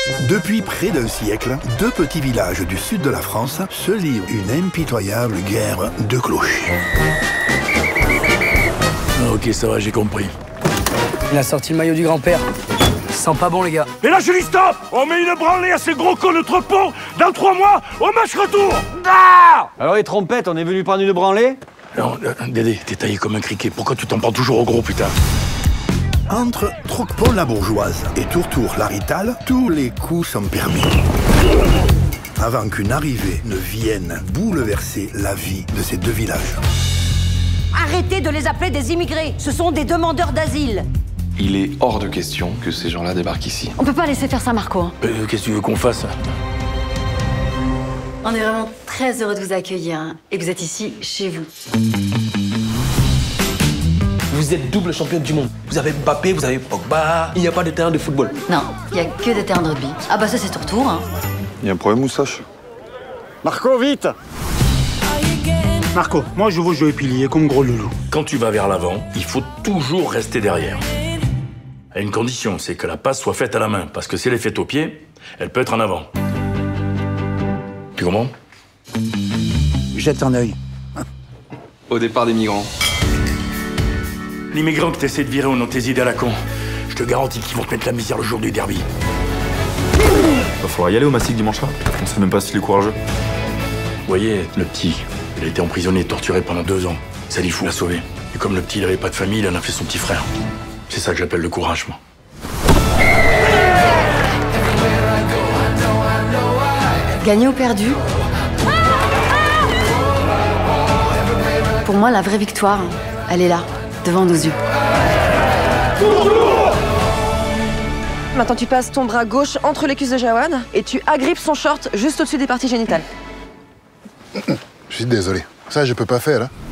Depuis près d'un siècle, deux petits villages du sud de la France se livrent une impitoyable guerre de cloches. Ok, ça va, j'ai compris. Il a sorti le maillot du grand-père. Sent pas bon, les gars. Et là, je dis stop! On met une branlée à ces gros cons de Trepont dans 3 mois au match retour! Ah! Alors les trompettes, on est venu prendre une branlée? Non, Dédé, t'es taillé comme un criquet. Pourquoi tu t'en prends toujours au gros, putain? Entre Troquepont la bourgeoise et Tourtour la Ritale, tous les coups sont permis. Avant qu'une arrivée ne vienne bouleverser la vie de ces deux villages. Arrêtez de les appeler des immigrés. Ce sont des demandeurs d'asile. Il est hors de question que ces gens-là débarquent ici. On peut pas laisser faire ça, Marco. Qu'est-ce que tu veux qu'on fasse? On est vraiment très heureux de vous accueillir hein, et que vous êtes ici chez vous. Vous êtes double championne du monde. Vous avez Mbappé, vous avez Pogba. Il n'y a pas de terrain de football. Non, il n'y a que des terrains de rugby. Ah bah ça c'est Tourtour. Hein. Il y a un problème, Moustache? Marco, vite! Marco, moi je veux jouer pilier comme gros loulou. Quand tu vas vers l'avant, il faut toujours rester derrière. À une condition, c'est que la passe soit faite à la main. Parce que si elle est faite au pied, elle peut être en avant. Tu comprends? Jette un œil. Au départ des migrants. L'immigrant que t'essaies de virer au nom de tes idées à la con, je te garantis qu'ils vont te mettre la misère le jour du derby. Va falloir y aller au Massic dimanche soir. On sait même pas s'il est courageux. Vous voyez, le petit, il a été emprisonné et torturé pendant 2 ans. Salifou l'a sauvé. Et comme le petit, il avait pas de famille, il en a fait son petit frère. C'est ça que j'appelle le courage, moi. Gagné ou perdu? Pour moi, la vraie victoire, elle est là, devant nos yeux. Maintenant, tu passes ton bras gauche entre les cuisses de Jawad et tu agrippes son short juste au-dessus des parties génitales. Je suis désolé. Ça, je peux pas faire, hein.